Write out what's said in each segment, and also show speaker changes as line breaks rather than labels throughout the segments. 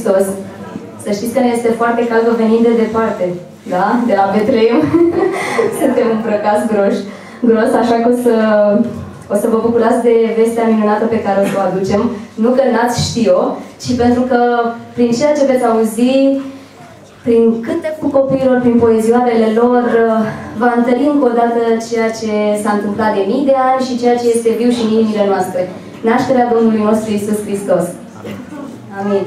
Hristos. Să știți că ne este foarte cald venind de departe, da? De la Betleem. Suntem îmbrăcați gros, așa că o să vă bucurați de vestea minunată pe care o să o aducem. Nu că n-ați ști-o, ci pentru că prin ceea ce veți auzi, prin cântecul copiilor, prin poezioarele lor, va întări încă o dată ceea ce s-a întâmplat de mii de ani și ceea ce este viu și în inimile noastre. Nașterea Domnului nostru Iisus Hristos. Amin.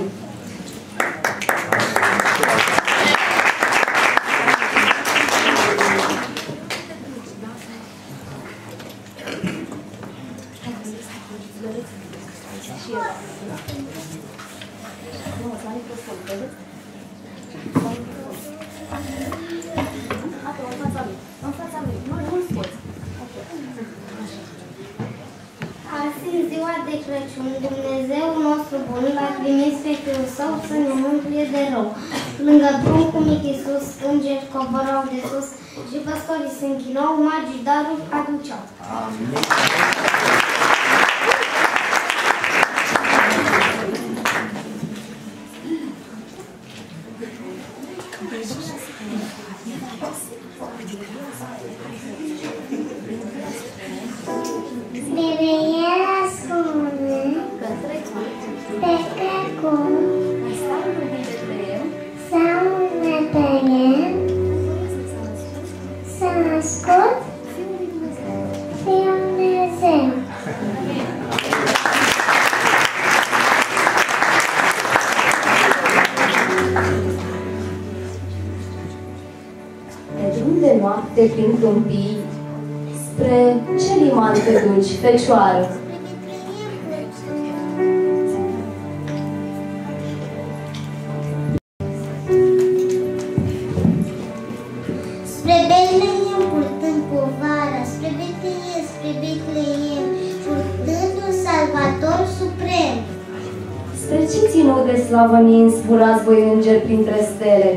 Azi, ziua de Crăciun, Dumnezeu nostru bun l-a trimis pe Fiul Său să ne mântuie de rău. Lângă pruncul mic Iisus, îngeri coborau de sus și păstorii se închinau, magii daruri aduceau. Amin.
Noapte prin câmpii, spre ce liman te duci, fecioară?
Spre Betleem purtând povara, spre Betleem purtând un Salvator suprem.
Spre ce ținut de slavă nins, zburați voi îngeri printre stele?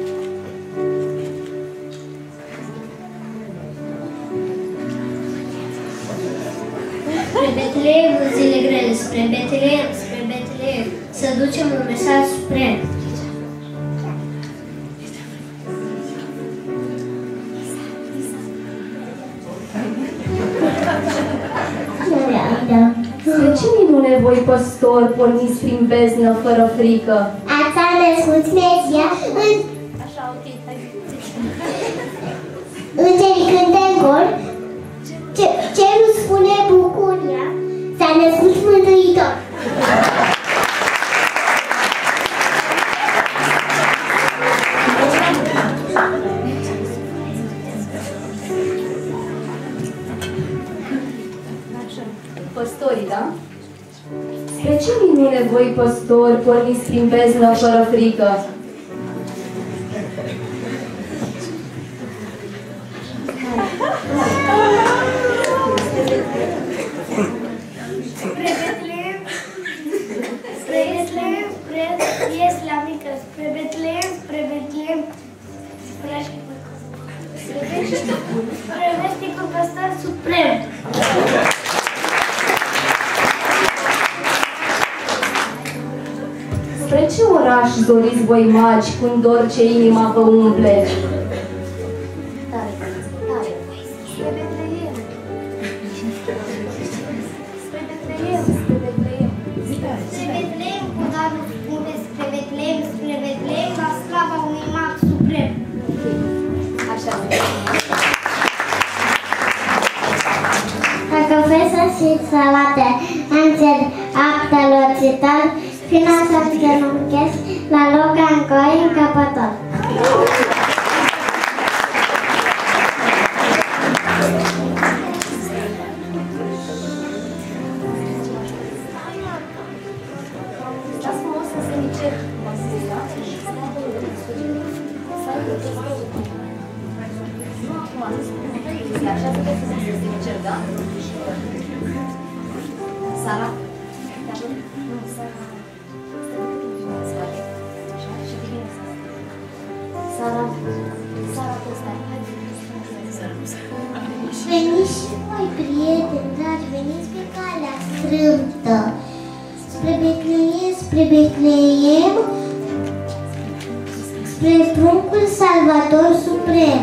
Betleem, zile grele, spre Betleem, să ducem un mesaj suprem.
Spre ce minune voi, păstori, porniți prin beznă, fără frică?
Ați născut Mesia în... Așa, ok, hai. Îngerii cântă în cor, cerul spune bucuria, s-a născut Mântuitor.
Păstorii, da? Spre ce minune voi, păstori, porniți prin beznă, fără frică?
Prevesticul păstor suprem.
Spre ce oraș doriți voi magi, cu dor ce inima vă umple?
Spre Betleem. Spre Betleem. Spre Betleem cu darul spune, spre Betleem, la slava unui mag suprem.
Așa.
Dacă vreți să fiți salate, înger, aptelor citar, finanța genunchesc, la loc încoi încăpător.
Stați frumos să se încerc. Nu acum, nu spune. Așa să vezi să se încerc, da? Sara? Nu, Sara. Sara, tu stai.
Veniți și voi, prieteni dragi, veniți pe calea strâmtă. Spre Betleem, spre pruncul Salvator Suprem.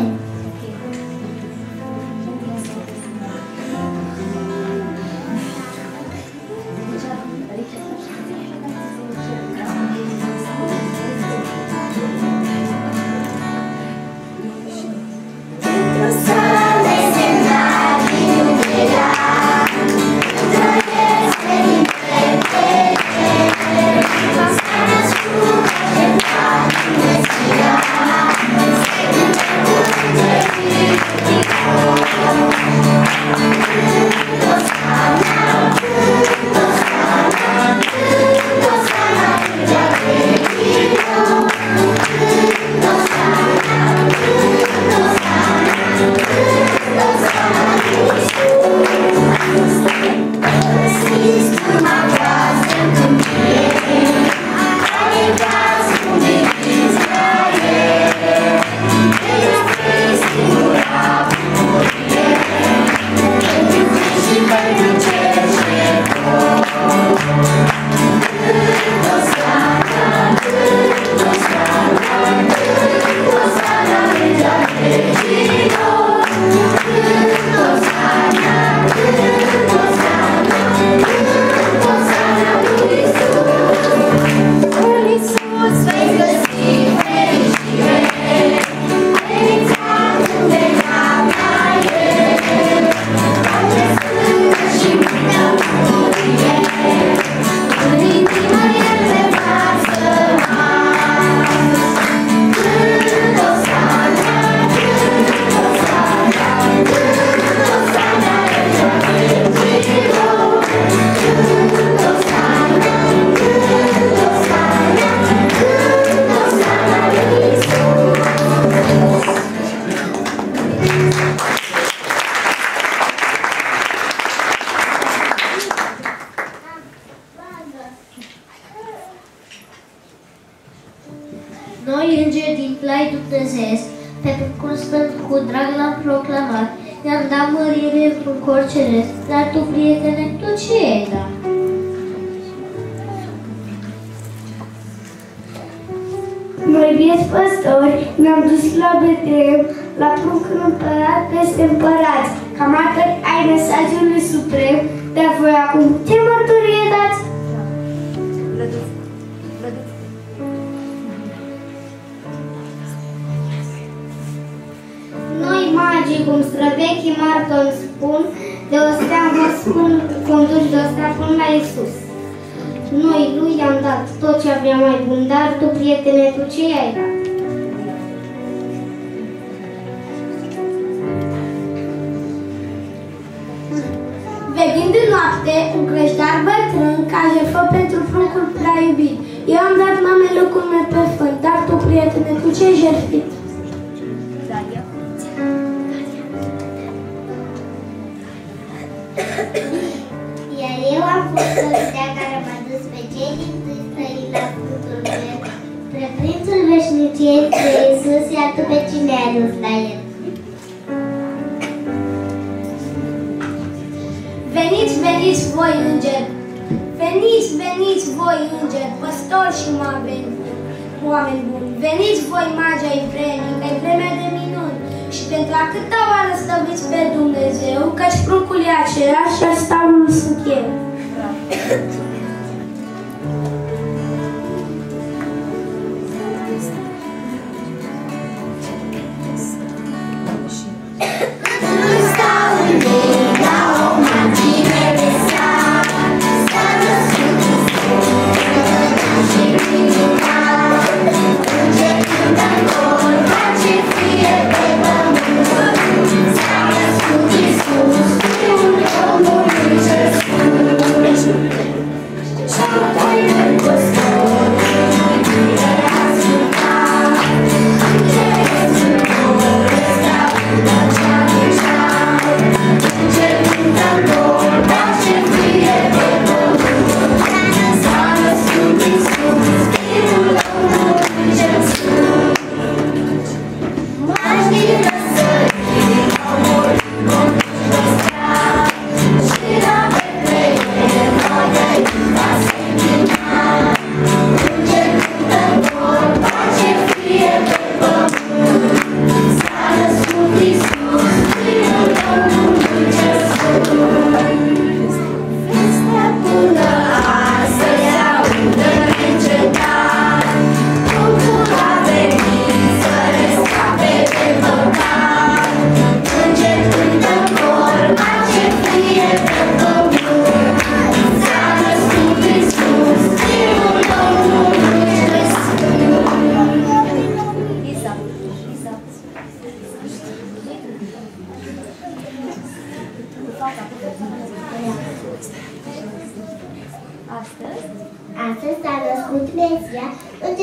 Noi, îngeri din plai dumnezeiesc, pe pruncul sfânt cu drag l-am proclamat, i-am dat mărire într-un cor ceresc, dar tu, prietene, tu ce ai dat?
Noi, vieți păstori, ne-am dus la Betlehem, la pruncul împărat peste împărați, ca martori ai mesajului suprem, dar voi acum ce mărturie dați? Noi, magii, cum străvechii martori spun, de o stea vă spun, conduci de o stea până la Iisus. Noi lui i-am dat tot ce avea mai bun, dar tu, prietene, tu ce i-ai dat? Veghind de noapte, un creștar bătrân, ca jertfă pentru pruncul prea iubit. Eu am dat mamelucul meu pe fân, dar tu, prietene, tu ce-ai jertfit? Iar eu am fost solidea care m-a dus pe cei din tâi străini la fructul meu, spre prințul veșniciei, spre Iisus, iar tu pe cine ai dus la el? Veniți, veniți voi îngeri, veniți, veniți voi îngeri, păstori și oameni buni, veniți voi magi ai vremii, că e vremea de minuni. Și pentru a câta oară stăviți pe Dumnezeu, căci pruncul e același și staulul sunt eu.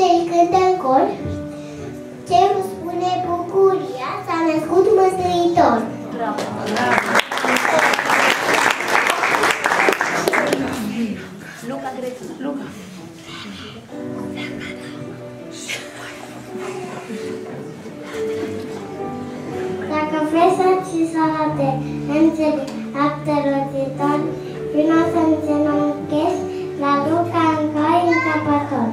îngerii cântă în cor, ce îmi spune bucuria, s-a născut Mântuitor.
Bravo! Luca Grecu. Luca.
Dacă vrei să ți salate îngeri acte rozitori, vino să-mi genunchezi la Luca în cai încăpător.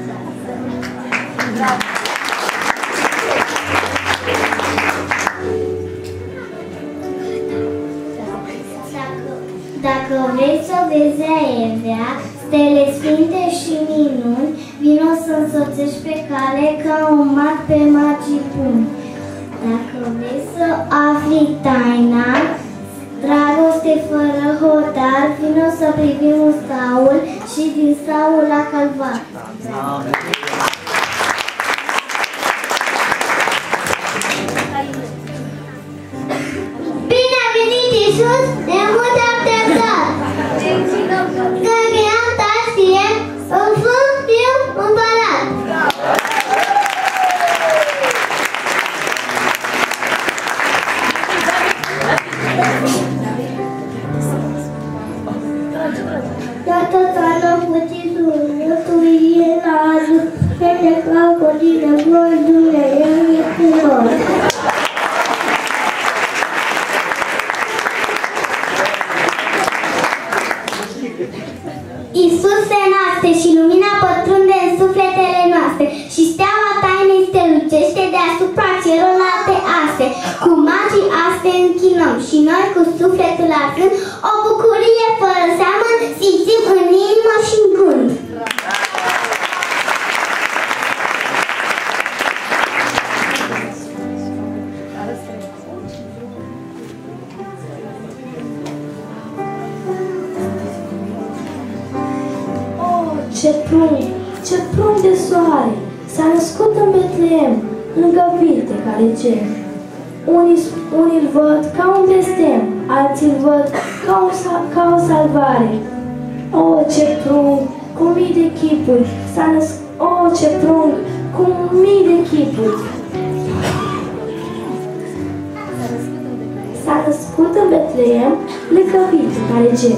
Dacă vrei să vezi aievea, stele sfinte și minuni, vino să însoțești pe cale ca un mag pe magii buni. Dacă vrei să afli taina, dragoste fără hotar, vino să privim un staul și din staul la calvar. Bine a venit Iisus, de mult așteptat! Că cream taștie, în frânt fiu împărat! Iată țara puținul, tu e la ajuns, de crocodile, voi Dumnezeu e cu noi. Iisus se naște și lumina pătrunde în sufletele noastre și steaua tainei strălucește deasupra celorlalte aste. Cu magii aste închinăm și noi cu sufletul ardând o bucurie fără seamă simțim în inimă și în gând.
Ce prunc de soare, s-a născut în Betleem, lângă vite care gem. Unii îl văd ca un blestem, alții îl văd ca o salvare. O, ce prunc, cu mii de chipuri, s-a născut, o, ce prunc, cu mii de chipuri. S-a născut în Betleem, lângă vite care gem.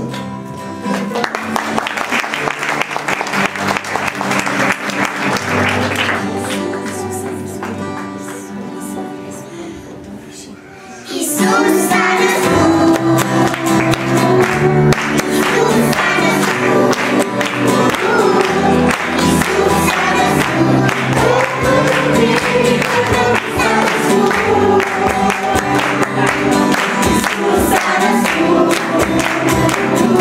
Iisus s-a născut.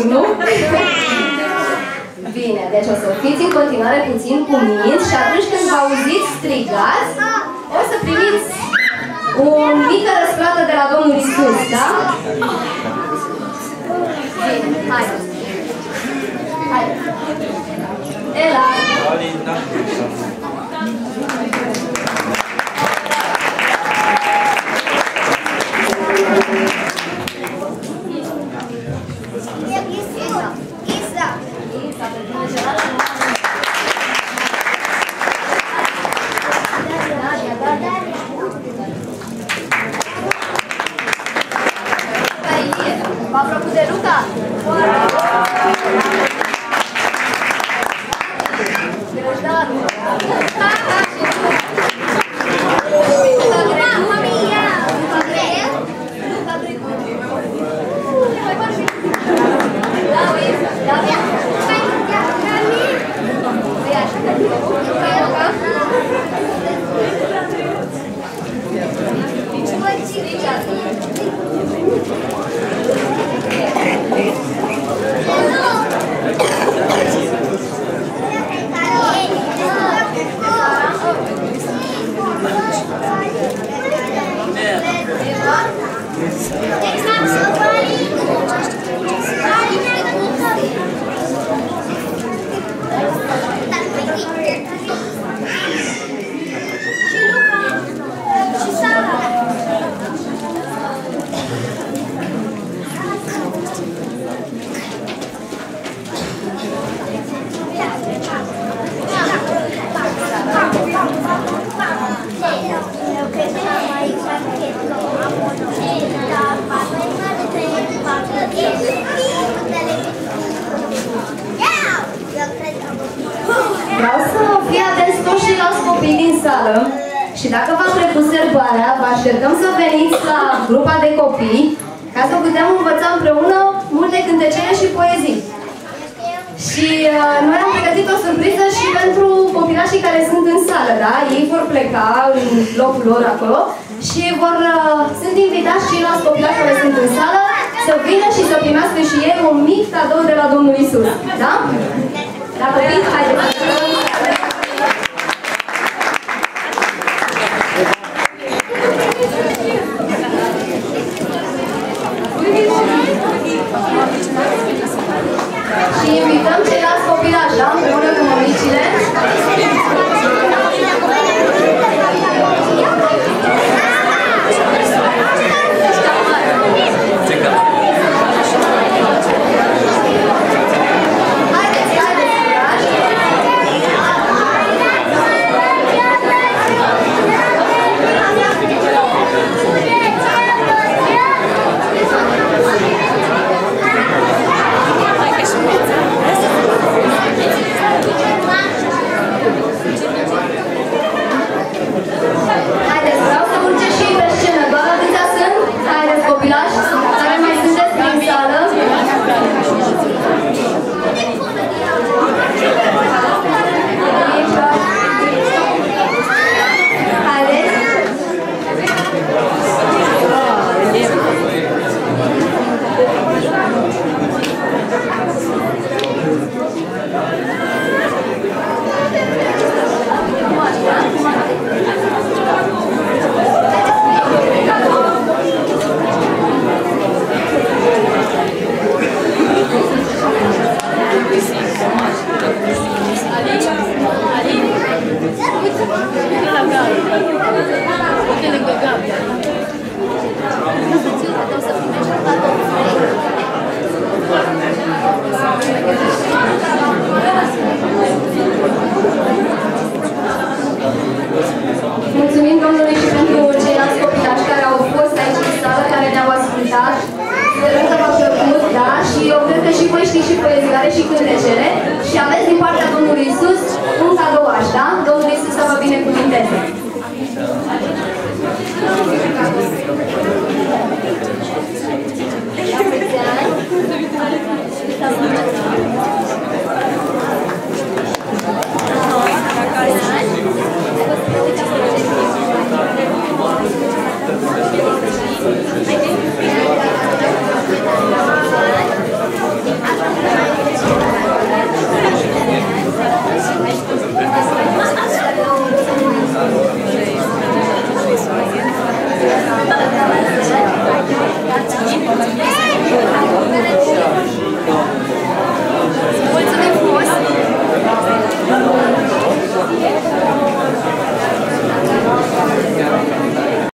mult, nu? Bine, deci o să fiți în continuare puțin cuminți și atunci când vă auziți strigați, o să primiți o mică răsplată de la Domnul Iisus, da? Bine, haideți. Haideți. Ela! V-a plăcut de Luca? Vreau să fii atenți toți ceilalți copii din sală și dacă v-am trecut sărbarea, vă așteptăm să veniți la grupa de copii ca să putem învăța împreună multe cântecele și poezii. Și noi am pregătit o surpriză și pentru copilașii care sunt în sală, da? Ei vor pleca în locul lor acolo și sunt invitați ceilalți copilași care sunt în sală să vină și să primească și ei un mic cadou de la Domnul Iisus, da? Dacă vin, haideți! Și invităm ceilalți copilași, da? Împreună cu mămicile. Mulțumim Domnului și pentru ceilalți copilași care au fost aici în sală, care ne-au ascultat. Sperăm că v-a plăcut, da? Și eu cred că și voi știți și poeziile și cântecele. Și aveți din partea Domnului Iisus un cadouaș, da? Domnul Iisus să vă binecuvinteze. La mulți ani!